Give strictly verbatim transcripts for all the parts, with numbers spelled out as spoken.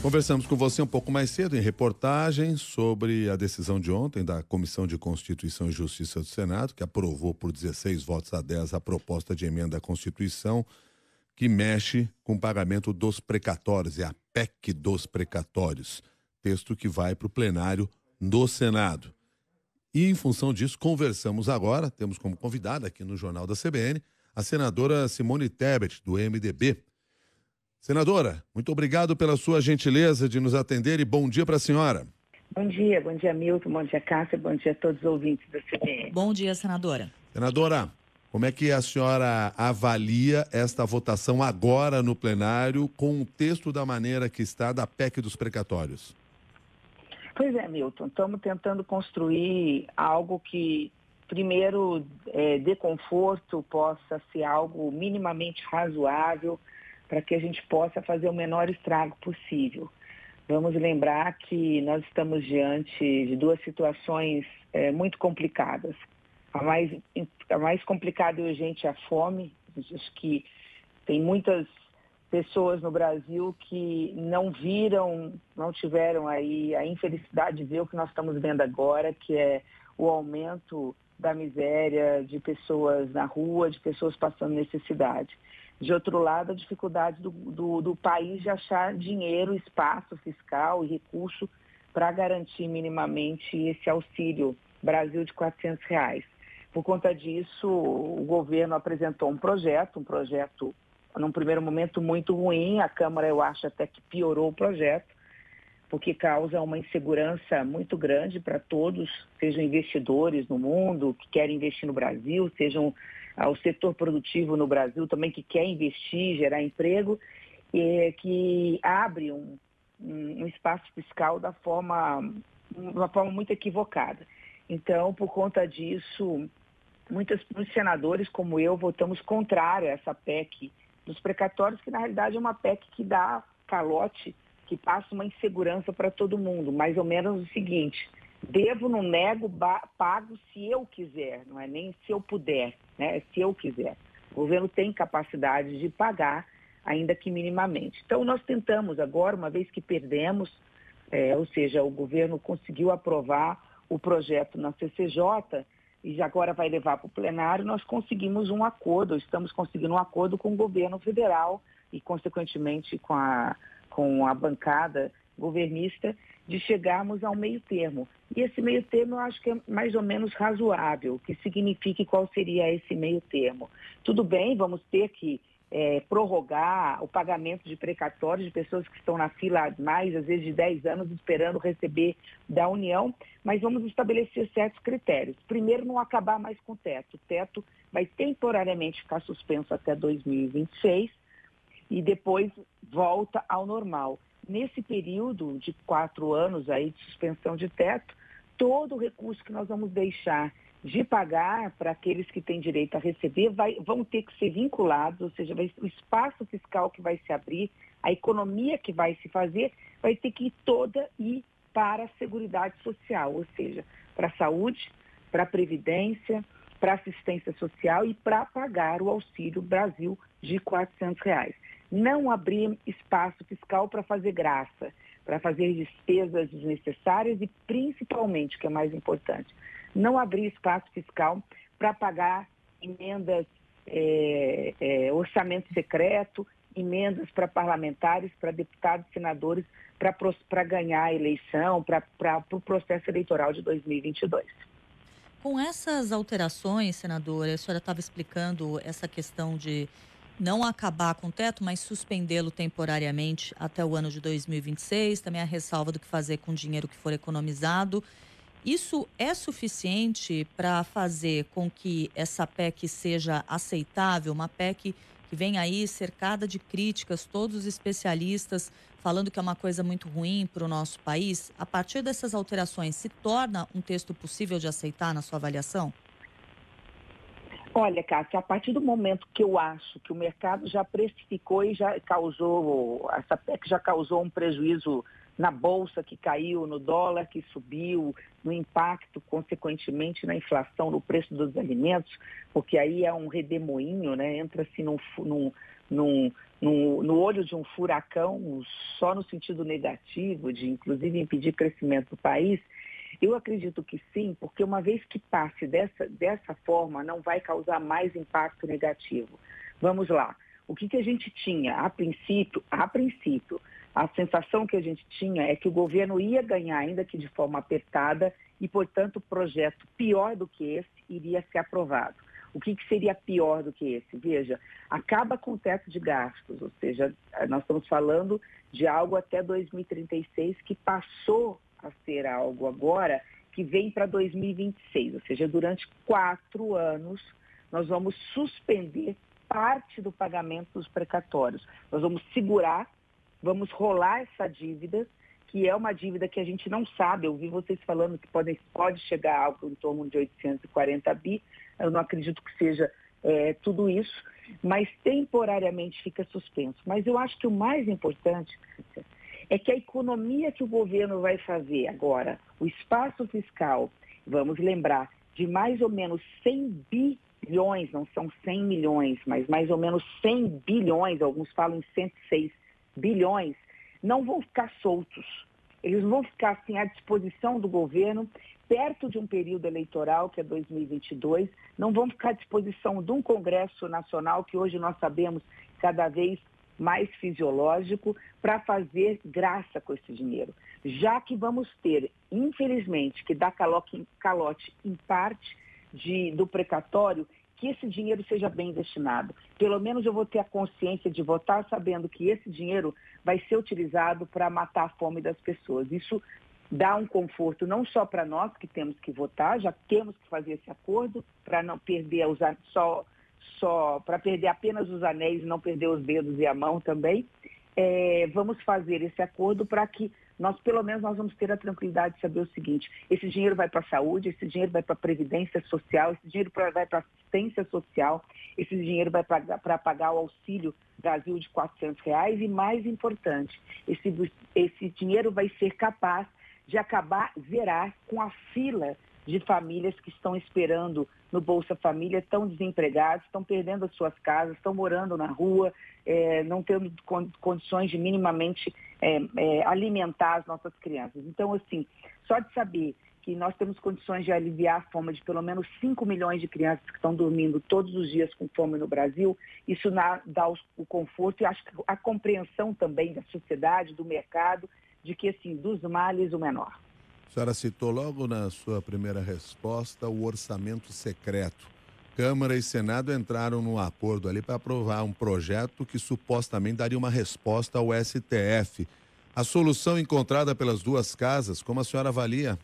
Conversamos com você um pouco mais cedo em reportagem sobre a decisão de ontem da Comissão de Constituição e Justiça do Senado, que aprovou por dezesseis votos a dez a proposta de emenda à Constituição que mexe com o pagamento dos precatórios, é a P E C dos precatórios, texto que vai para o plenário do Senado. E em função disso, conversamos agora, temos como convidada aqui no Jornal da C B N, a senadora Simone Tebet, do M D B. Senadora, muito obrigado pela sua gentileza de nos atender e bom dia para a senhora. Bom dia, bom dia Milton, bom dia Cássia, bom dia a todos os ouvintes da C B N. Bom dia, senadora. Senadora, como é que a senhora avalia esta votação agora no plenário com o texto da maneira que está da P E C dos precatórios? Pois é, Milton, estamos tentando construir algo que, primeiro, é, dê conforto, possa ser algo minimamente razoável, para que a gente possa fazer o menor estrago possível. Vamos lembrar que nós estamos diante de duas situações é, muito complicadas. A mais, a mais complicada e urgente é a fome. Acho que tem muitas pessoas no Brasil que não viram, não tiveram aí a infelicidade de ver o que nós estamos vendo agora, que é o aumento da miséria, de pessoas na rua, de pessoas passando necessidade. De outro lado, a dificuldade do, do, do país de achar dinheiro, espaço fiscal e recurso para garantir minimamente esse auxílio Brasil de quatrocentos reais. Por conta disso, o governo apresentou um projeto, um projeto, num primeiro momento, muito ruim. A Câmara, eu acho, até que piorou o projeto, porque causa uma insegurança muito grande para todos, sejam investidores no mundo que querem investir no Brasil, sejam ao setor produtivo no Brasil também que quer investir, gerar emprego, e que abre um, um espaço fiscal da forma, uma forma muito equivocada. Então, por conta disso, muitos, muitos senadores, como eu, votamos contrário a essa P E C dos precatórios, que na realidade é uma P E C que dá calote, que passa uma insegurança para todo mundo, mais ou menos o seguinte: devo, não nego, pago se eu quiser, não é nem se eu puder, né? É se eu quiser. O governo tem capacidade de pagar, ainda que minimamente. Então, nós tentamos agora, uma vez que perdemos, é, ou seja, o governo conseguiu aprovar o projeto na C C J e agora vai levar para o plenário, nós conseguimos um acordo, estamos conseguindo um acordo com o governo federal e, consequentemente, com a, com a bancada governista, de chegarmos ao meio termo. E esse meio termo eu acho que é mais ou menos razoável, que signifique qual seria esse meio termo. Tudo bem, vamos ter que é, prorrogar o pagamento de precatórios de pessoas que estão na fila há mais, às vezes de dez anos, esperando receber da União, mas vamos estabelecer certos critérios. Primeiro, não acabar mais com o teto. O teto vai temporariamente ficar suspenso até dois mil e vinte e seis e depois volta ao normal. Nesse período de quatro anos aí de suspensão de teto, todo o recurso que nós vamos deixar de pagar para aqueles que têm direito a receber vai, vão ter que ser vinculados, ou seja, vai, o espaço fiscal que vai se abrir, a economia que vai se fazer, vai ter que ir toda ir para a Seguridade Social, ou seja, para a saúde, para a previdência, para a assistência social e para pagar o Auxílio Brasil de quatrocentos reais. Não abrir espaço fiscal para fazer graça, para fazer despesas desnecessárias e, principalmente, o que é mais importante, não abrir espaço fiscal para pagar emendas, é, é, orçamento secreto, emendas para parlamentares, para deputados e senadores, para ganhar a eleição, para o processo eleitoral de dois mil e vinte e dois. Com essas alterações, senadora, a senhora estava explicando essa questão de não acabar com o teto, mas suspendê-lo temporariamente até o ano de dois mil e vinte e seis, também a ressalva do que fazer com o dinheiro que for economizado. Isso é suficiente para fazer com que essa P E C seja aceitável, uma P E C que vem aí cercada de críticas, todos os especialistas falando que é uma coisa muito ruim para o nosso país? A partir dessas alterações, se torna um texto possível de aceitar na sua avaliação? Olha, Cássia, a partir do momento que eu acho que o mercado já precificou e já causou, essa P E C já causou um prejuízo na bolsa que caiu, no dólar que subiu, no impacto, consequentemente, na inflação, no preço dos alimentos, porque aí é um redemoinho, né? Entra-se num, num, num, num, no olho de um furacão, só no sentido negativo, de inclusive impedir crescimento do país? Eu acredito que sim, porque uma vez que passe dessa, dessa forma, não vai causar mais impacto negativo. Vamos lá. O que, que a gente tinha? A princípio, a princípio, a sensação que a gente tinha é que o governo ia ganhar, ainda que de forma apertada, e, portanto, o projeto pior do que esse iria ser aprovado. O que, que seria pior do que esse? Veja, acaba com o teto de gastos, ou seja, nós estamos falando de algo até dois mil e trinta e seis que passou a ser algo agora que vem para dois mil e vinte e seis, ou seja, durante quatro anos nós vamos suspender parte do pagamento dos precatórios. Nós vamos segurar, vamos rolar essa dívida, que é uma dívida que a gente não sabe. Eu vi vocês falando que pode, pode chegar a algo em torno de oitocentos e quarenta bi, eu não acredito que seja é, tudo isso, mas temporariamente fica suspenso. Mas eu acho que o mais importante é que a economia que o governo vai fazer agora, o espaço fiscal, vamos lembrar, de mais ou menos cem bilhões, não são cem milhões, mas mais ou menos cem bilhões, alguns falam em cento e seis bilhões, não vão ficar soltos. Eles vão ficar assim à disposição do governo, perto de um período eleitoral, que é dois mil e vinte e dois, não vão ficar à disposição de um Congresso Nacional, que hoje nós sabemos cada vez mais fisiológico, para fazer graça com esse dinheiro. Já que vamos ter, infelizmente, que dar calote, calote em parte de, do precatório, que esse dinheiro seja bem destinado. Pelo menos eu vou ter a consciência de votar sabendo que esse dinheiro vai ser utilizado para matar a fome das pessoas. Isso dá um conforto não só para nós que temos que votar, já temos que fazer esse acordo para não perder os, só, só para perder apenas os anéis e não perder os dedos e a mão também. É, vamos fazer esse acordo para que nós, pelo menos, nós vamos ter a tranquilidade de saber o seguinte: esse dinheiro vai para a saúde, esse dinheiro vai para a previdência social, esse dinheiro pra, vai para a assistência social, esse dinheiro vai para pagar o Auxílio Brasil de quatrocentos reais e, mais importante, esse, esse dinheiro vai ser capaz de acabar, zerar com a fila de famílias que estão esperando no Bolsa Família, estão desempregados, estão perdendo as suas casas, estão morando na rua, é, não tendo condições de minimamente é, é, alimentar as nossas crianças. Então, assim, só de saber que nós temos condições de aliviar a fome de pelo menos cinco milhões de crianças que estão dormindo todos os dias com fome no Brasil, isso na, dá o, o conforto e acho que a compreensão também da sociedade, do mercado, de que, assim, dos males o menor. A senhora citou logo na sua primeira resposta o orçamento secreto. Câmara e Senado entraram num acordo ali para aprovar um projeto que supostamente daria uma resposta ao S T F. A solução encontrada pelas duas casas, como a senhora avalia?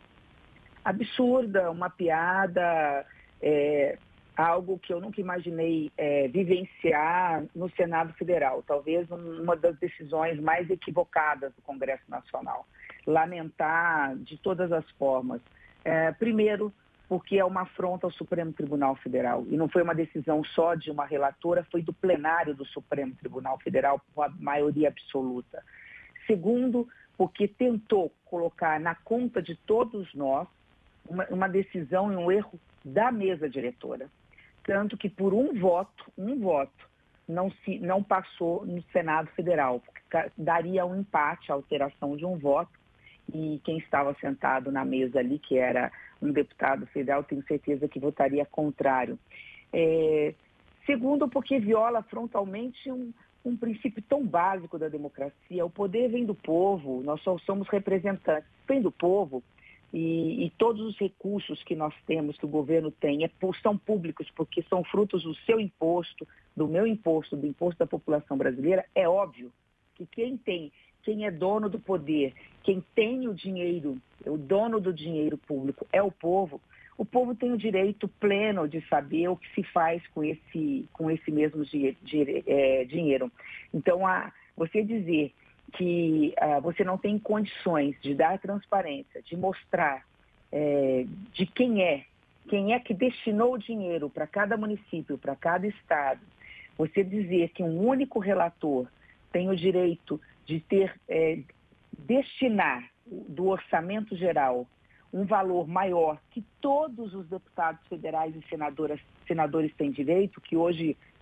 Absurda, uma piada, é, algo que eu nunca imaginei é, vivenciar no Senado Federal. Talvez uma das decisões mais equivocadas do Congresso Nacional. Lamentar de todas as formas. É, primeiro, porque é uma afronta ao Supremo Tribunal Federal. E não foi uma decisão só de uma relatora, foi do plenário do Supremo Tribunal Federal, com a maioria absoluta. Segundo, porque tentou colocar na conta de todos nós uma, uma decisão e um erro da mesa diretora. Tanto que por um voto, um voto, não, se, não passou no Senado Federal, porque daria um empate, a alteração de um voto, e quem estava sentado na mesa ali, que era um deputado federal, tenho certeza que votaria contrário. É, segundo, porque viola frontalmente um, um princípio tão básico da democracia. O poder vem do povo, nós só somos representantes, vem do povo, e, e todos os recursos que nós temos, que o governo tem, é, são públicos, porque são frutos do seu imposto, do meu imposto, do imposto da população brasileira. É óbvio que quem tem... Quem é dono do poder, quem tem o dinheiro, o dono do dinheiro público é o povo. O povo tem o direito pleno de saber o que se faz com esse, com esse mesmo di, di, é, dinheiro. Então, a, você dizer que a, você não tem condições de dar transparência, de mostrar é, de quem é, quem é que destinou o dinheiro para cada município, para cada estado, você dizer que um único relator tem o direito de ter, é, destinar do orçamento geral um valor maior que todos os deputados federais e senadoras, senadores têm direito, que hoje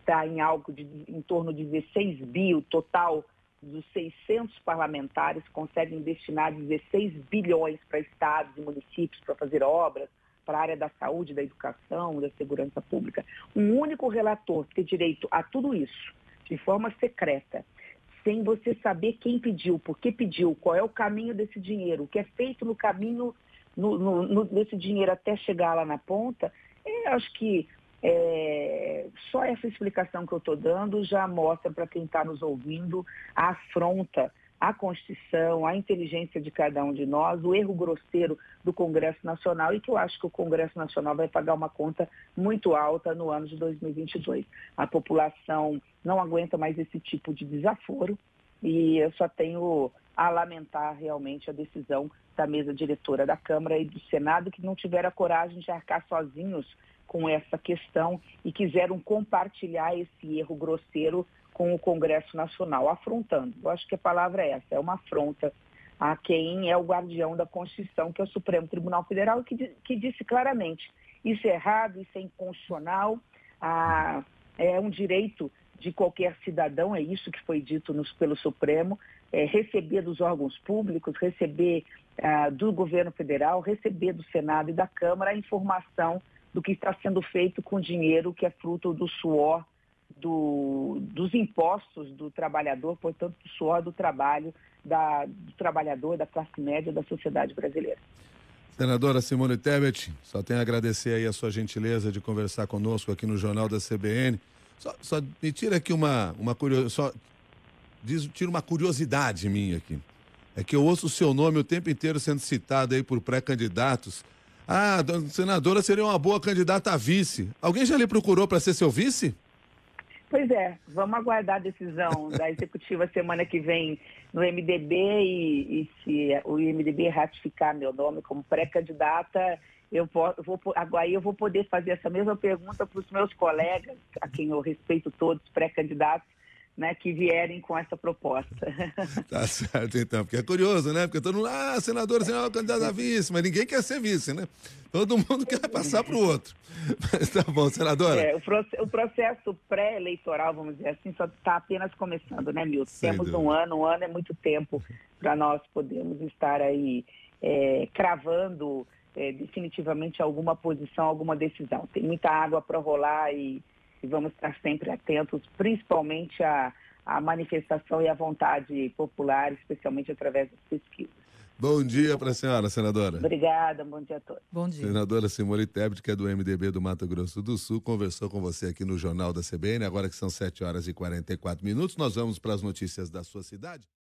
está em algo de em torno de dezesseis bi, o total dos seiscentos parlamentares conseguem destinar dezesseis bilhões para estados e municípios para fazer obras, para a área da saúde, da educação, da segurança pública. Um único relator ter direito a tudo isso, de forma secreta, sem você saber quem pediu, por que pediu, qual é o caminho desse dinheiro, o que é feito no caminho no, no, no, desse dinheiro até chegar lá na ponta, eu acho que é, só essa explicação que eu estou dando já mostra para quem está nos ouvindo a afronta à Constituição, à inteligência de cada um de nós, o erro grosseiro do Congresso Nacional, e que eu acho que o Congresso Nacional vai pagar uma conta muito alta no ano de dois mil e vinte e dois. A população não aguenta mais esse tipo de desaforo e eu só tenho a lamentar realmente a decisão da mesa diretora da Câmara e do Senado, que não tiveram a coragem de arcar sozinhos com essa questão e quiseram compartilhar esse erro grosseiro com o Congresso Nacional, afrontando. Eu acho que a palavra é essa, é uma afronta a quem é o guardião da Constituição, que é o Supremo Tribunal Federal, que, que disse claramente, isso é errado, isso é inconstitucional, ah, é um direito de qualquer cidadão, é isso que foi dito nos, pelo Supremo, é, receber dos órgãos públicos, receber ah, do governo federal, receber do Senado e da Câmara a informação do que está sendo feito com o dinheiro que é fruto do suor, do, dos impostos do trabalhador, portanto, do suor do trabalho, da, do trabalhador, da classe média, da sociedade brasileira. Senadora Simone Tebet, só tenho a agradecer aí a sua gentileza de conversar conosco aqui no Jornal da C B N. Só, só me tira aqui uma, uma curiosidade, só diz, tira uma curiosidade minha aqui. É que eu ouço o seu nome o tempo inteiro sendo citado aí por pré-candidatos. Ah, a senadora seria uma boa candidata a vice. Alguém já lhe procurou para ser seu vice? Pois é, vamos aguardar a decisão da executiva semana que vem no M D B e, e se o M D B ratificar meu nome como pré-candidata, eu vou, vou, agora eu vou poder fazer essa mesma pergunta para os meus colegas, a quem eu respeito todos, pré-candidatos, né, que vierem com essa proposta. Tá certo, então, porque é curioso, né? Porque todo mundo, ah, senadora, senadora, candidata a vice, mas ninguém quer ser vice, né? Todo mundo quer passar para o outro. Mas tá bom, senadora. É, o, o processo pré-eleitoral, vamos dizer assim, só está apenas começando, né, Milton? Sem Temos dúvida. um ano, um ano é muito tempo para nós podermos estar aí é, cravando é, definitivamente alguma posição, alguma decisão. Tem muita água para rolar e E vamos estar sempre atentos, principalmente à, à manifestação e à vontade popular, especialmente através das pesquisas. Bom dia para a senhora, senadora. Obrigada, bom dia a todos. Bom dia. Senadora Simone Tebet, que é do M D B do Mato Grosso do Sul, conversou com você aqui no Jornal da C B N, agora que são sete horas e quarenta e quatro minutos. Nós vamos para as notícias da sua cidade.